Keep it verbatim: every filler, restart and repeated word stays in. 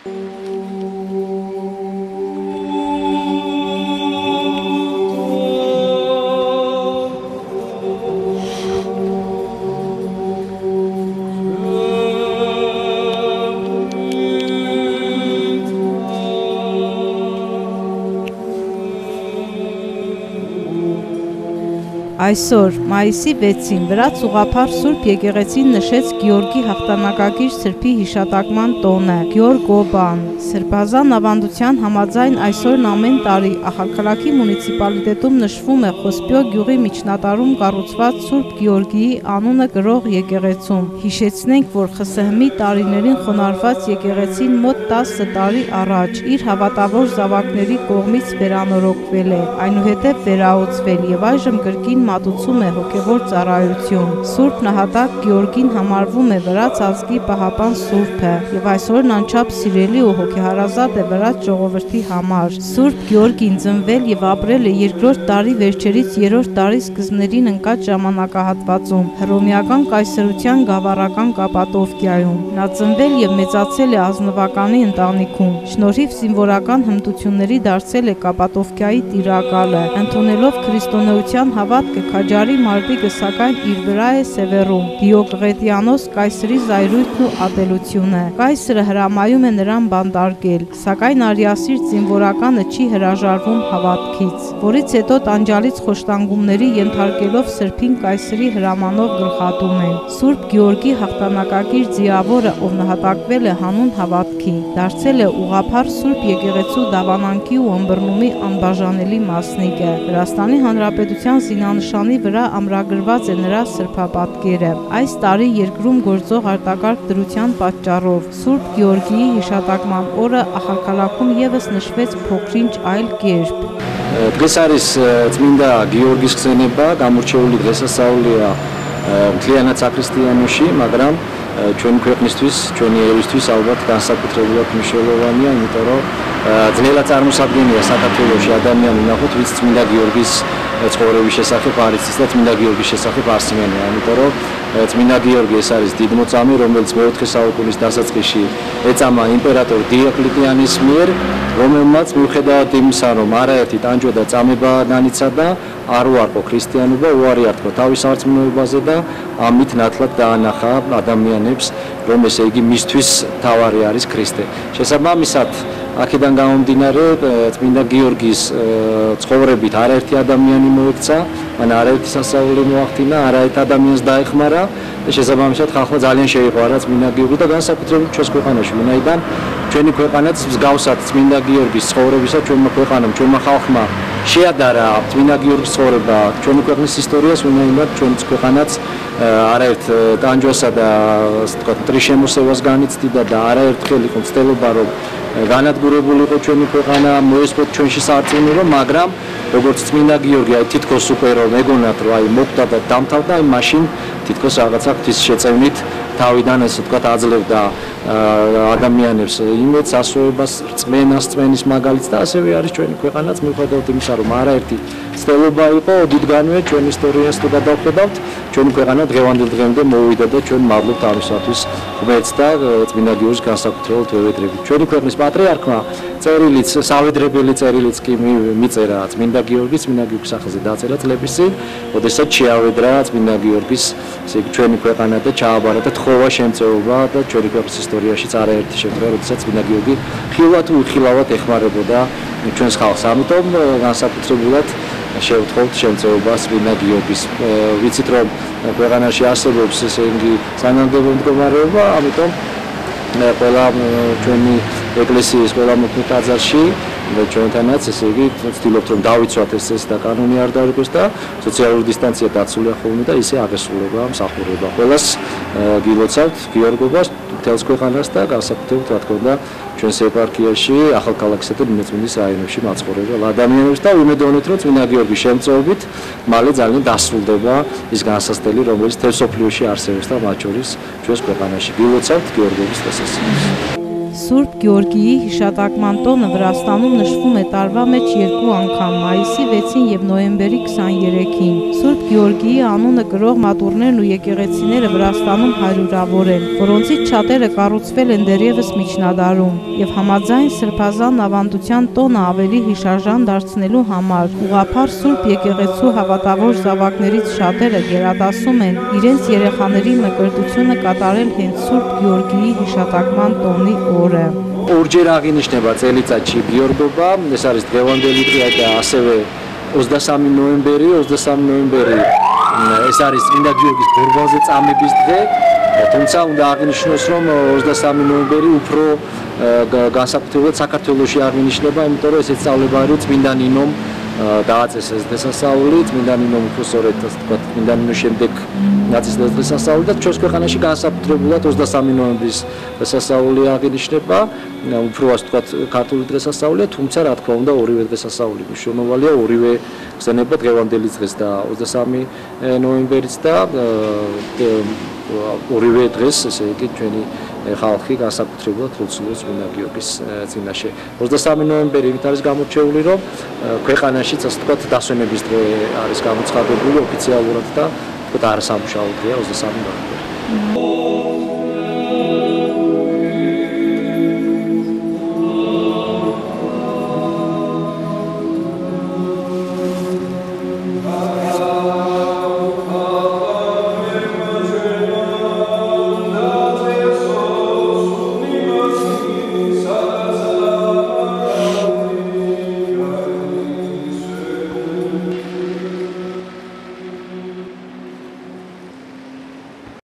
Այսօր մայիսի վեցին վրաց ուղղափառ Սուրբ եկեղեցին նշեց Գյորգի հաղթանակակիր սրբի հիշատակման տոնը Գյորգ Օբան։ Սրբազան ավանդության համաձայն այսօրն ամեն տարի Ախալքալաքի մունիցիպալիտետում նշվում է Խոսպիո գյուղի միջնատարում կառուցված Սուրբ Գյորգիի անունը կրող եկեղեցում։ Հիշեցնենք, որ ԽՍՀՄ-ի տարիներին խոնարհված եկեղեցին մոտ տասը տարի առաջ իր հավատավոր զավակների կողմից վերանորոգվել է, այնուհետև վերահոսվել եւ այժմ կրկին մատուցում է հոգևոր ծառայություն։ Սուրբ նահատակ Գյորգին համարվում է վրաց ազգի պահապան սուրբը եւ այսօրն անչափ սիրելի ու հոգեհարազատ է վրաց ժողովրդի համար։ Սուրբ Գյորգին ծնվել եւ ապրել է երկրորդ դարի վերջերից երրորդ դարի սկզբներին ընկած ժամանակահատվածում հռոմեական կայսրության գավառական Կապադովկիայում։ Նա ծնվել եւ մեծացել է ազնվականի ընտանիքում։ Շնորհիվ զինվորական հմտությունների դարձել է Կապադովկիայի տիրակալը, ընդունելով քրիստոնեության հավատքը քաջարի մարտիկը սակայն իր վրա է սևեռում Դիոկլետիանոս կայսրի զայրույթն ու ատելությունը։ Կայսրը հրամայում է նրան բանտարկել, սակայն արիասիր զինվորականը չի հրաժարվում հավատքից, որից հետո տանջալից խոշտանգումների ենթարկելով սրբին կայսրի հրամանով գլխատում են։ Սուրբ Գյորգի հաղթանակակիր ձիավորը, ով նահատակվել է հանուն հավատքի, դարձել է ուղղափառ Սուրբ եկեղեցու դավանանքի ու ըմբռնումի անբաժանելի մասնիկը։ Վրաստանի Հանրապետության զինանշանի վրա ամրագրված է նրա սրբապատկերը։ Այս տարի երկրում գործող արտակարգ դրության պատճառով Սուրբ Գյորգիի հիշատակման օրը Ախալքալաքում եւս նշվեց փոքրինչ այլ կերպ։ Დღეს არის წმინდა გიორგის ხსენება, გამორჩეული დღესასწაულია მთლიანად საქრისტიანოში, მაგრამ ჩვენი ქვეყნისთვის, ჩვენი ერისთვის ალბათ განსაკუთრებულად მნიშვნელოვანია, იმიტომ რომ ძნელად წარმოსადგენია საქართველოში ადამიანი ნახოთ, ვინც წმინდა გიორგის ცხოვრების შესახებ არიცის და წმინდა გიორგის შესახებ არსმენია, იმიტომ რომ წმინდა გიორგი ეს არის დიდმოწამე, რომელიც მეოთხე საუკუნის დასაწყისში ეწამა იმპერატორ დიოკლეტიანის მიერ, რომელმაც მიუხედავად იმისა, რომ არაერთი ტანჯვა და წამება განიცადა, არ უარყო ქრისტიანობა, უარი ართყო თავის სარწმუნოებაზე და ამით ნათლად დაანახა ადამიანებს, რომ ესე იგი მისთვის თავარი არის ქრისტე. შესაბამისად, აქედან გამომდინარე, წმინდა გიორგის ცხოვრებით არაერთი ადამიანი მოექცა, მან არაერთი სასწაული მოახდინა, არაერთ ადამიანს დაეხმარა და შესაბამისად ხალხმა ძალიან შეიყვარა წმინდა გიორგი და განსაკუთრებით ჩვენს ქვეყანაში, ვინაიდან ჩვენი ქვეყანაც მსგავსად წმინდა გიორგის ცხოვრებისა ჩვენმა ქვეყანამ, ჩვენმა ხალხმა შეადარა წმინდა გიორგის ცხოვრება ჩვენი ქვეყნის ისტორიას, ვინაიდან ჩვენი ქვეყანაც არაერთ ტანჯვასა და ასე ვთქვათ ტრიშემოსევას განიცდიდა და არაერთხელ იყო ცდილობა, რომ განადგურებულიყო ჩვენი ქვეყანა, მოესწროთ ჩვენში სარწმუნოება, მაგრამ როგორც წმინდა გიორგი აი თითქოს უპერო მეგონათ, რომ აი მოკვდა და დამთავრდა, აი მაშინ თითქოს რაღაცა ღვთის შეწევნით თავიდან ასე ვთქვათ აძლევდა ადამიანებს იმედს, ასოებას, რწმენას, რწმენის მაგალითს და ასევე არის ჩვენი ქვეყანაც, მიუხედავად იმისა, რომ არაერთი ცდელობა იყო ოდითგანვე ჩვენ ისტორიას თუ გადავხედავთ, ჩვენი ქვეყანა დღევანდელ დღემდე მოვიდა და ჩვენ მადლობთ ამისათვის ღმერთს და წმინდა გიორგის განსაკუთრებულად ვევედრებით. ჩვენი ქვეყნის პატრიარქმა წერილიც, სავედრებელი წერილიც კი მიწერა წმინდა გიორგის, წმინდა გიორგის სახელზე დაწერა წლების წინ, როდესაც შეავედრა წმინდა გიორგის ესე იგი ჩვენი ქვეყანა და ჩააბარა და თხოვა შემწეობა და ჩვენი ქვეყნის ისტორიაში არაერთი შემთხვევა, როდესაც წმინდა გიორგი ხილვად თუ იხილავად ეხმარებოდა ჩვენს ხალხს. ამიტომ განსაკუთრებულად შევთხოვთ შემწეობას წმინდა გიორგის. ვიცით რომ ქვეყანაში არსებობს ესე იგი სანამდვილო მდგომარეობა, ამიტომ ყველა ჩვენი ეკლესიის ყველა მოქმედ ტაძარში ჩვენთანაც ესე იგი ვცდილობთ რომ დავიცვათ ეს ეს და კანონი არ დაარღვევს და სოციალური დისტანცია დაცულია ხოლმე და ისე აღესრულება მსახურება. ყველას გილოცავთ გიორგობას, მთელს ქვეყანას და განსაკუთრებით რა თქმა უნდა ჩვენს ეპარქიაში, ახალქალაქსა და ნინოწმინდის რაიონებში მაცხოვრებელ ადამიანებს და ვიმედოვნეთ რომ წმინდა გიორგის შემწეობით მალე ძალიან დასრულდება ის განსასწრელი, რომელიც მთელ სოფლიოში არსებობს და მათ შორის ჩვენს ქვეყანაში. გილოცავთ გიორგების დღესასწაულს. Սուրբ Գեորգիի հիշատակման տոնը Վրաստանում նշվում է տարվա մեջ երկու անգամ՝ մայիսի վեցին և նոյեմբերի քսաներեքին։ Սուրբ Գեորգիի անունը կրող մատուռներն ու եկեղեցիները Վրաստանում հարյուրավոր են, որոնցից շատերը կառուցվել են դեռևս միջնադարում, և համաձայն Սրբազան ավանդության տոնը ավելի հիշարժան դարձնելու համար ուղղափառ Սուրբ եկեղեցու հավատավոր զավակներից շատերը գերադասում են իրենց երեխաների մկրտությունը կատարել հենց Սուրբ Գեորգիի հիշատակման տոնի օրը։ Orģեր აღინიშნება წელიწადში გიორგობა, ეს არის დღევანდელი დღე და ასევე ოცდასამი ნოემბერი, ოცდასამი ნოემბერი ეს არის წმინდა გიორგის ბორბალზე წამების დღე, თუმცა უნდა აღინიშნოს, რომ ოცდასამი ნოემბერი უფრო განსაკუთრებულად საქართველოში აღინიშნება, იმიტომ რომ ესეც სწავლება არის წმინდა ნინომ დააწესეს ეს დღესასწაული, წმინდა ნინომ უფრო სწორედ ასე ვთქვათ, წმინდა ნინოს შემდეგ დაწესეს დღესასწაული და ჩვენს ქვეყანაში განსაკუთრებულად ოცდასამი ნოემბრის დღესასწაული აღინიშნება, უფრო ასე ვთქვათ, ქართული დღესასწაულია, თუმცა რა თქმა უნდა ორივე დღესასწაული მნიშვნელოვანია, ორივე ხსენება დღევანდელი დღეს და ოცდასამი ნოემბერიც და ორივე დღეს, ესე იგი ჩვენი ხალხი განსაკუთრებულად ლოცულობს წმინდა გიორგის წინაშე. ოცდასამი ნოემბერი იმით არის გამორჩეული, რომ ქვეყანაშიც ასე ვთქვათ დასვენების დღე არის გამოცხადებული ოფიციალურად და ვთქვათ არასამუშაო დღეა ოცდასამი ნოემბერი.